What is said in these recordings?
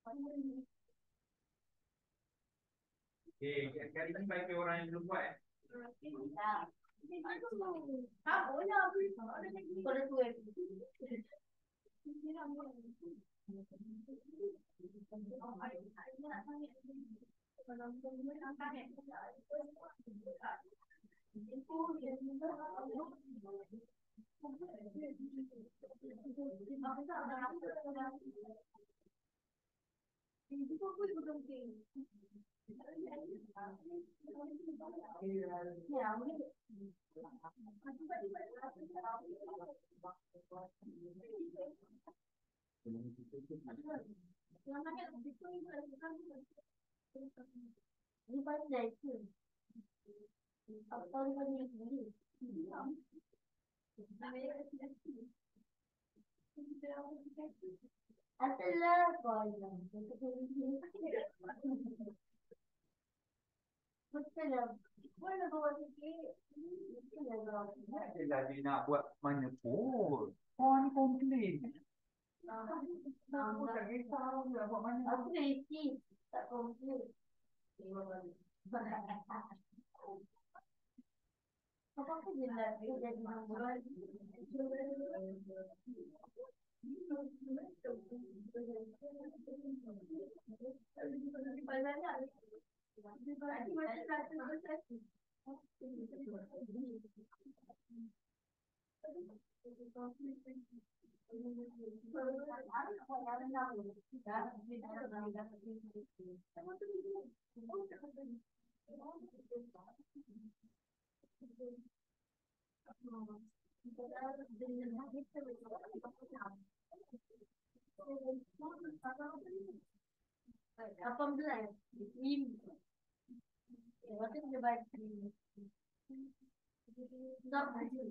Okay, kali ni bagi orang yang belum buat. Adalah dia nak buat mana pun. Oh, ni komplain. Aku tak kisah dia buat mana. Aku reti. Tak komplain. Apa aku je nak jadi nombor. Apa belas? Ini. Waktu dia baca. Tak baca.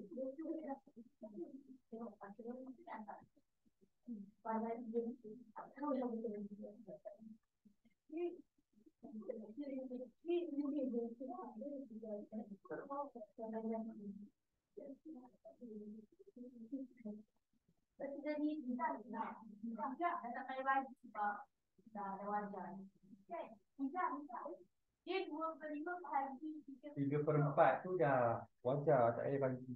Pada dia. Tahu yang betul. Jadi tidak ada kayak baju dah ada wajan. Tidak. Dia 2/5 bagi 3/4 tu dah wajar tak payah bagi.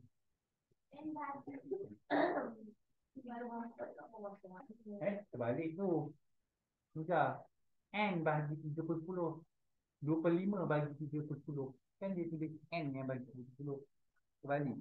Terbalik tu. Sudah. N bagi 3/10. 2/5 bagi 3/10. Kan dia tulis N yang bagi 3/10. Terbalik.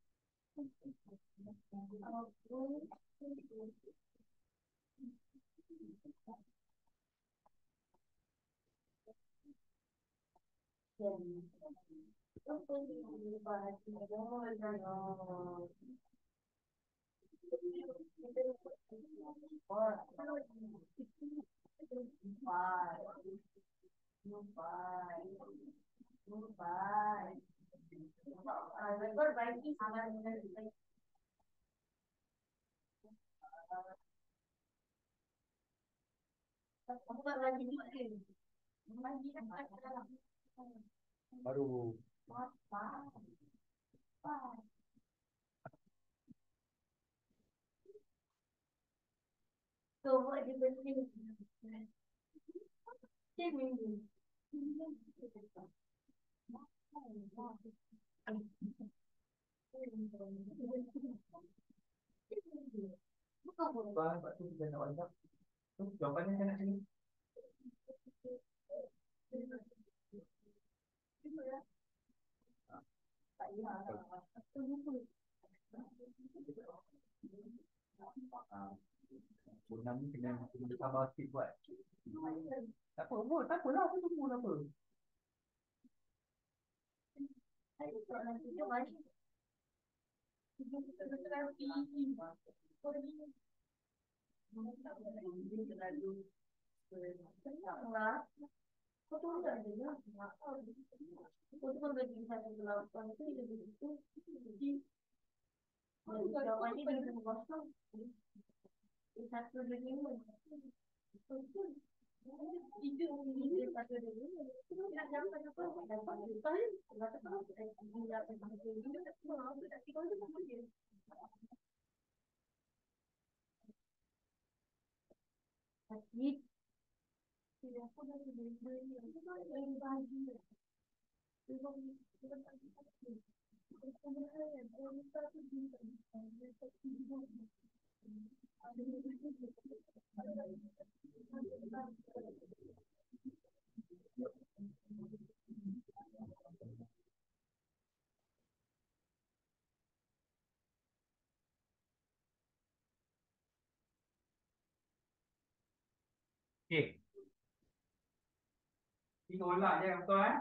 Baru coba dibersih. Bukan, Pak tu kita nak wajak. Tu jawapannya saya nak sini. Bonam ni kena sabar sikit buat. Tak apa, buat. Tak apalah, aku tunggu apa. Okey, ini tolak je betul eh?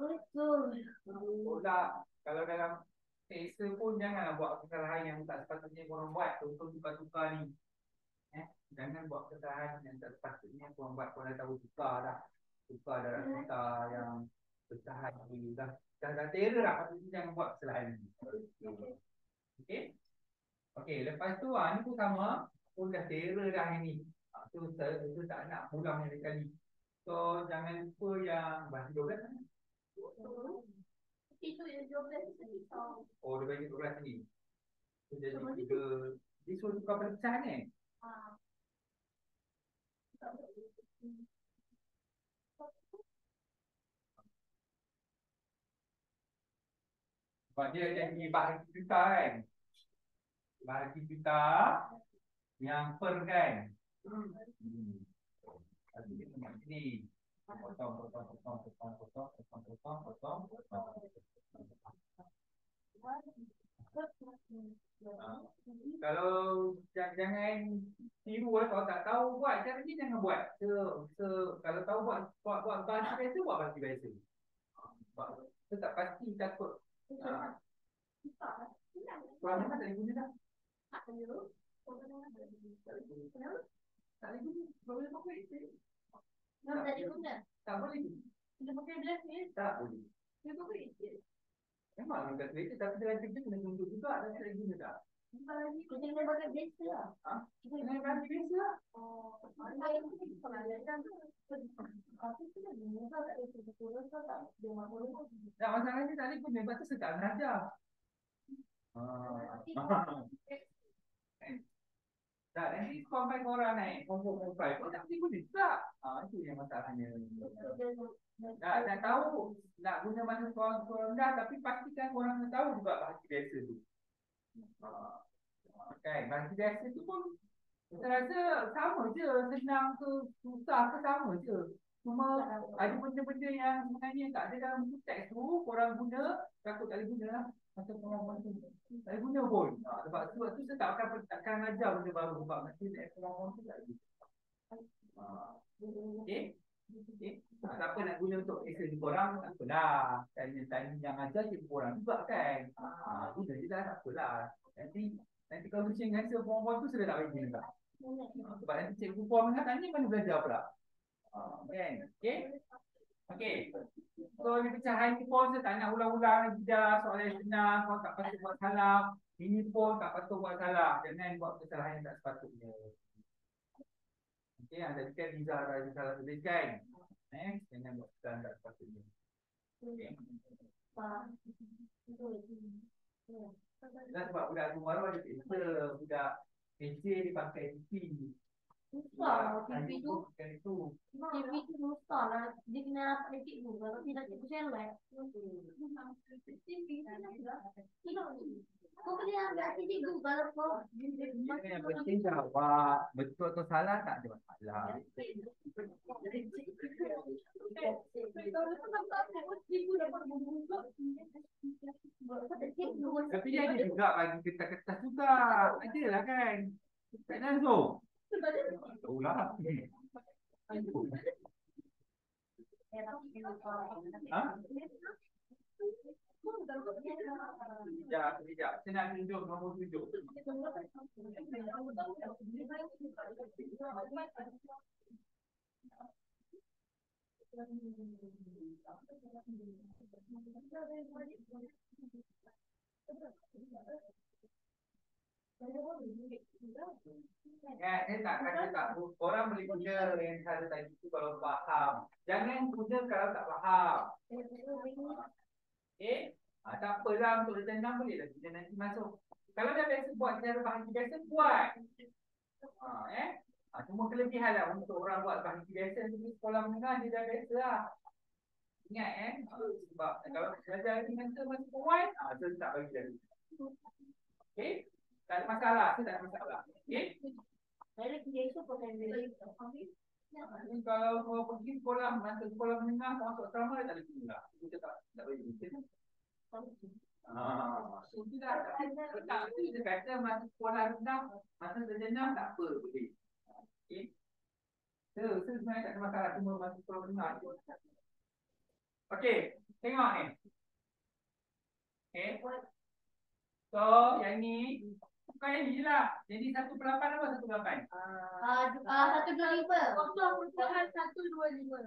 Tolak. Kalau dalam teksa pun janganlah buat kesalahan yang tak sepatutnya korang buat. Contoh tukar-tukar ni. Jangan buat kesalahan yang tak sepatutnya korang buat. Korang dah tahu tukar dah. Tukar darah kita yang bertahan ni. Dah terror dah. Patutnya jangan buat kesalahan ni. Okey? Okey, lepas tu ni pun sama. Pun dah terror dah ini. Tu tak nak pulang yang sekali. So, jangan lupa yang bahasa 12 kan? Itu yang 12 ni. Oh, dia bagi 12 ni. So, jadi 3. Dia suruh tukar pecahan ni. Sebab dia jadi bahagi juta kan. Bahagi juta yang per kan. Jadi kita buat sini. Potong. Kalau jangan tiru kalau tak tahu buat cara ni jangan buat. Kalau tahu buat bahasa biasa buat bahasa biasa. Kita tak pasti takut. Kalau mana tak boleh guna dah. Tak boleh. Tak boleh pakai itu. Tak boleh. Tak boleh. Kita pakai belas ni. Tak boleh. Kita pakai itu. Memang kita kereta tapi dalam kerja kena guna juga dan tak guna tak. Kita kena pakai biasa lah. Kita kena pakai biasa lah. Tak masalahnya tak boleh guna. Lepas tu saya tak belajar. Tak, nanti sampai korang naik 4.5 tak boleh guna tak? Itu yang masalahnya. Tak tahu nak guna masa korang dah, tapi pastikan korang kena tahu juga bahasa biasa tu. Kan, bahasa biasa tu pun saya rasa sama je, senang ke susah ke sama je. Cuma ada benda-benda yang sebenarnya tak ada dalam teks tu, korang guna, takut tak boleh guna lah. Masa korang tu tak boleh guna pun. Sebab tu saya takkan ajar benda baru. Sebab nanti korang tu tak boleh. Okay? Tak apa nak guna untuk exercise korang, tak apalah. Tanya yang ajar cikgu korang juga kan. Guna je lah, tak apalah. Nanti kalau kucing answer form-form tu sudah tak boleh guna tak? Sebab nanti cikgu form dengan tanya mana belajar pula. Kan? Okay? Okay. So ni pecahan ni pun saya tak nak ulang-ulang lagi dah. Soalan yang senang, kau tak patut buat salah. Ini pun tak patut buat salah. Jangan buat kesalahan yang tak sepatutnya. Okay, tadi kan Riza ada salah tulis kan? Jangan buat kesalahan tak sepatutnya. Okay. Dan sebab budak tu baru ada paper, budak PC dia pakai TV. Susah TV tu. TV tu susah lah. Dia kena pakai cikgu. Kalau tidak cikgu select. TV tidak. Kau kena ambil cikgu. Kalau kau yang penting jawab betul atau salah tak ada masalah. Tapi dia ada juga bagi kertas-kertas juga. Ada lah kan. Kat Nazo. Tahu lah. Sekejap. Saya nak tunjuk nombor 7. Saya tak kata tak. Orang boleh guna yang cara tadi tu kalau faham. Jangan guna kalau tak faham. Tak apalah untuk return number boleh lah. Kita nanti masuk. Kalau dah biasa buat cara bahasa biasa, buat. Semua kelebihan lah untuk orang buat bahagi biasa. Untuk sekolah menengah dia dah biasa lah. Ingat sebab kalau belajar dengan masa perempuan, saya tak bagi jadi. Okay? Tak ada masalah, saya tak ada masalah. Okay? Kalau kau pergi sekolah, masa sekolah menengah, kau masuk asrama, tak ada guna. Kita tak bagi. So tidak tak kita kata masa sekolah rendah, masa terjenam tak apa boleh. Okay? So sebenarnya tak ada masalah, cuma masa sekolah menengah. Okey, tengok ni. Okay. So, yang ni bukan yang ni lah. Jadi 1/8 apa 1/8? 125. 0.125.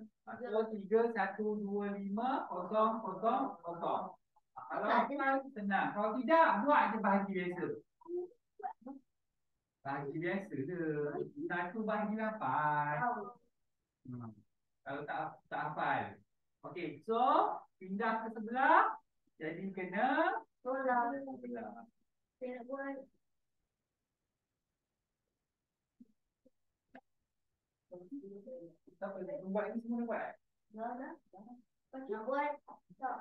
13125 Kalau senang. Kalau tidak, buat je bahagi biasa. Bahagi biasa je. 1 bahagi 8. Kalau tak hafal. Okey, so pindah ke sebelah. Jadi kena Tolak. sebelah. Saya nak buat. Tak apa, buat ini semua buat. Dah. Nak buat. Tak.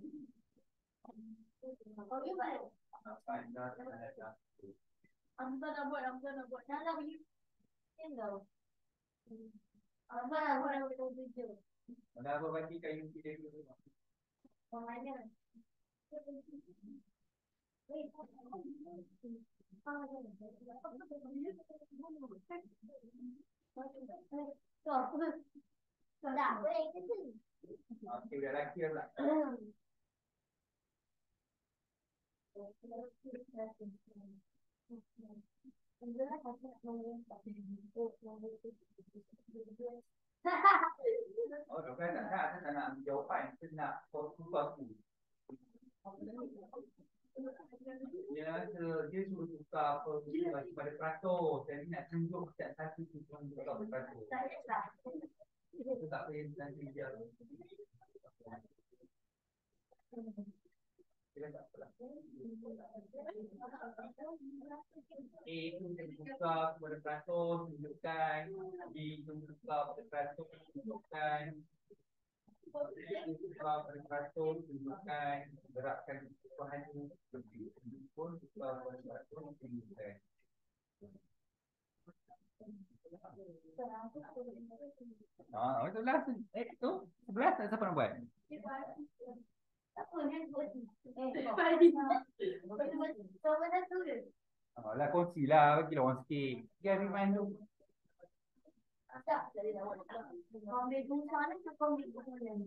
Kau buat. Amsa nak buat. Dah lah pergi. Tinggal. Amsa nak buat kerja. Ada apa bagi kayu kita dulu? Orang lain. Okey, dah laki pula. Oh, doktor tak nak, saya tak nak ambil jawapan. Saya nak fokus aku. Dia suruh tukar apa pada peratus. Jadi nak tunjuk setiap satu tukar pada peratus. Itu tak payah nanti dia. Kita tak apalah. Itu tukar pada peratus, tunjukkan. Itu tukar pada peratus, tunjukkan. Tukar pada peratus, tunjukkan. Gerakkan tukahan itu pun tukar pada peratus, tunjukkan. Sebelah tu 11 tak siapa nak buat? Apa ni buat? Lah kongsi lah, bagilah orang sikit. Dia remind tu. Tak, kau ambil busa ni, kau ambil busa ni.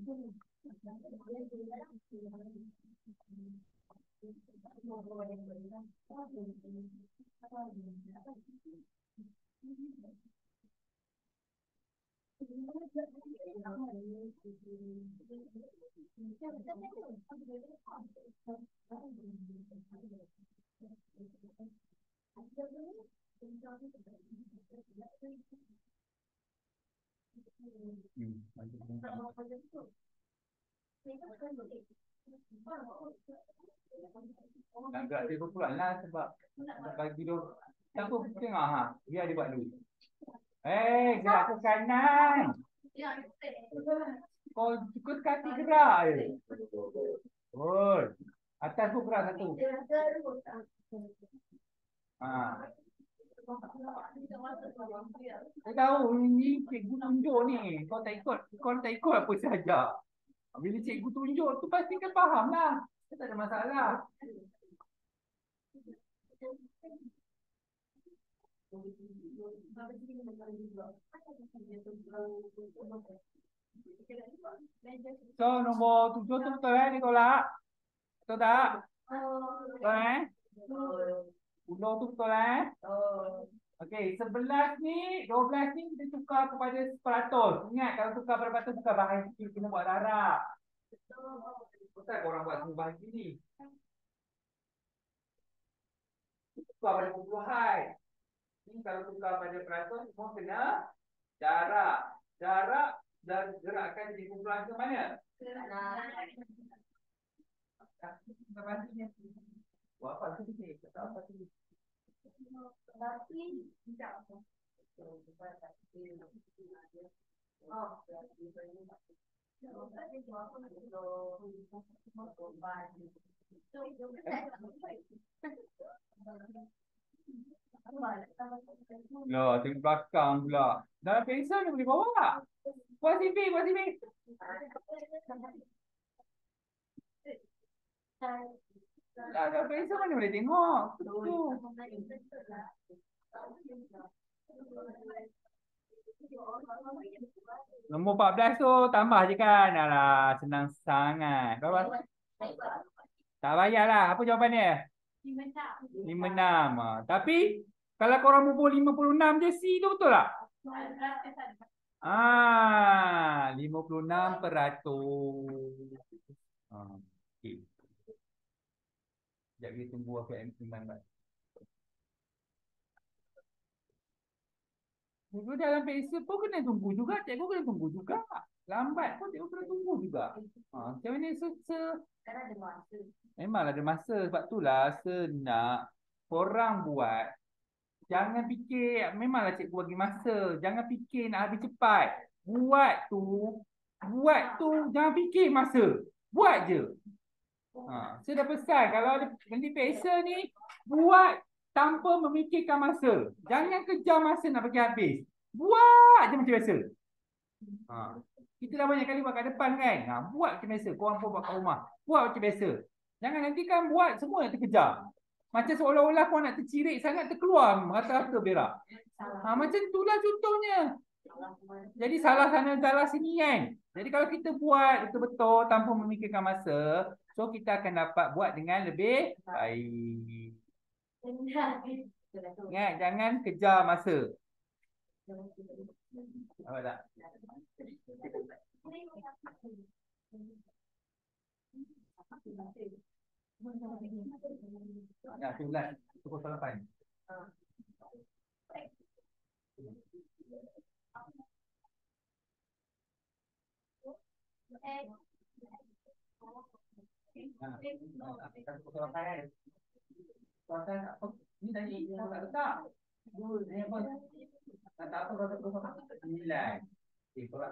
Nak gerak dia berpulang lah sebab nak bagi dia. Siapa tengok ha? Dia ada buat dulu. Gerak ke kanan. Kau cukup kaki gerak je. Oh, atas tu gerak satu. Saya tahu ni cikgu tunjuk ni. Kau tak ikut apa sahaja. Bila cikgu tunjuk tu pasti kan faham lah. Tak ada masalah. So nombor 7 tu betul ni tolak. Betul tak? Betul 10 tu betul Okey, 11 ni, 12 ni kita tukar kepada 100. Ingat kalau tukar pada 100 tukar bahagi kita kena buat darab. Betul korang buat semua bahagi ni. Tukar pada puluhan. Ini kalau tukar pada peratus semua kena darab. Darab dan gerakkan di kumpulan ke mana? Buat apa tu ni? Tak apa tu. Tapi tidak apa. Loh, tengok belakang pula. Dalam pensel ni boleh bawa. Buat CV, buat CV. Dalam pensel mana boleh tengok. Tu. Nombor 14 tu tambah je kan. Alah, senang sangat. Berapa? Tak payahlah. Apa jawapan dia? 56. Tapi kalau korang bubuh 56 je C tu betul tak? 56%. Okey. Sekejap kita tunggu aku Iman. Cikgu dalam pensel pun kena tunggu juga. Cikgu kena tunggu juga. Lambat pun cikgu kena tunggu juga. Macam mana kan ada masa. Memanglah ada masa. Sebab itulah senak korang buat. Jangan fikir, memanglah cikgu bagi masa. Jangan fikir nak habis cepat. Buat tu, jangan fikir masa. Buat je. Saya dah pesan, kalau ada benda pensel ni, buat tanpa memikirkan masa. Jangan kejar masa nak bagi habis. Buat je macam biasa. Kita dah banyak kali buat kat depan kan. Buat macam biasa. Korang pun buat kat rumah. Buat macam biasa. Jangan nanti kan buat semua yang terkejar. Macam seolah-olah kau nak tercirik sangat terkeluar rata-rata berak. Macam itulah contohnya. Jadi salah sana salah sini kan. Jadi kalau kita buat betul-betul tanpa memikirkan masa, so kita akan dapat buat dengan lebih baik. Ingat, jangan kejar masa. Apa tak? Ya, 11. 08. Ini tadi tak letak. Ini apa? Tak apa, 9. Tolak.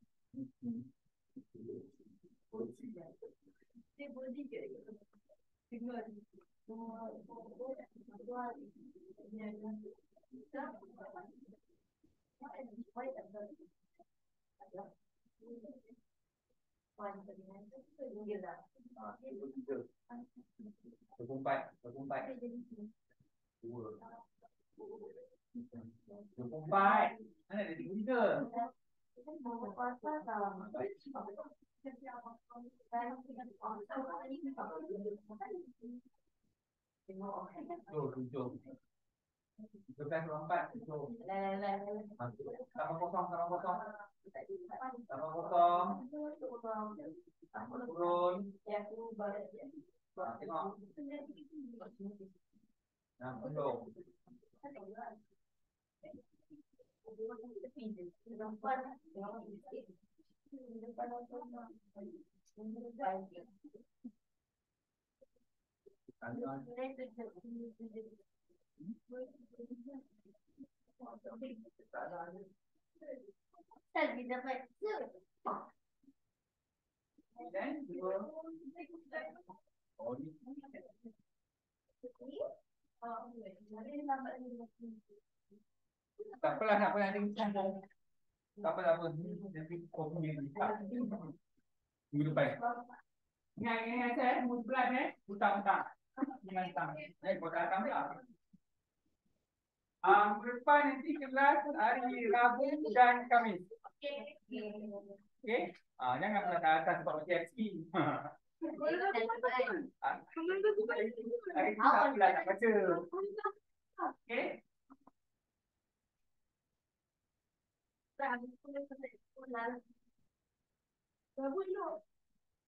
Empat. 24. Mana ada 3. Tujuh. 4. Tambah kosong. Turun. Tengok. 60. Tak apalah, nak pernah sambung. Tak apa. Nanti kau punya minggu depan. Ingat saya, minggu sebelah hutang. Jangan hutang. Kau tak datang tak? Minggu depan nanti kelas hari Rabu dan Khamis. Okey? Jangan pernah tak datang sebab macam FSP. Hari tu tak apalah nak baca. Okey? Tak,